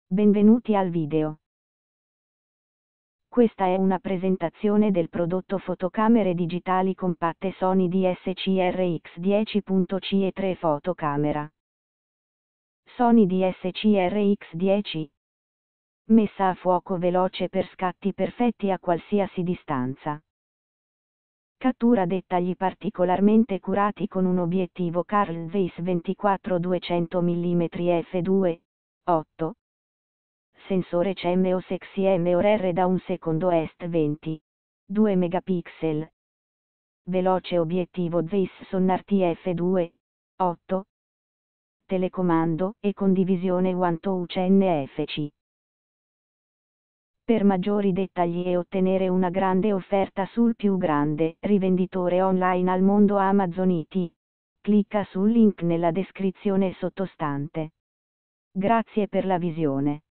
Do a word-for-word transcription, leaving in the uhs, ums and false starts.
Benvenuti al video. Questa è una presentazione del prodotto fotocamere digitali compatte Sony D S C R X dieci punto C E tre fotocamera. Sony D S C R X dieci. Messa a fuoco veloce per scatti perfetti a qualsiasi distanza. Cattura dettagli particolarmente curati con un obiettivo Carl Zeiss ventiquattro duecento millimetri f due, otto. Sensore C M O S X M O R R da un secondo est venti, due megapixel. Veloce obiettivo Zeiss Sonnar T F due, otto. Telecomando e condivisione One Touch N F C. Per maggiori dettagli e ottenere una grande offerta sul più grande rivenditore online al mondo Amazon I T, clicca sul link nella descrizione sottostante. Grazie per la visione.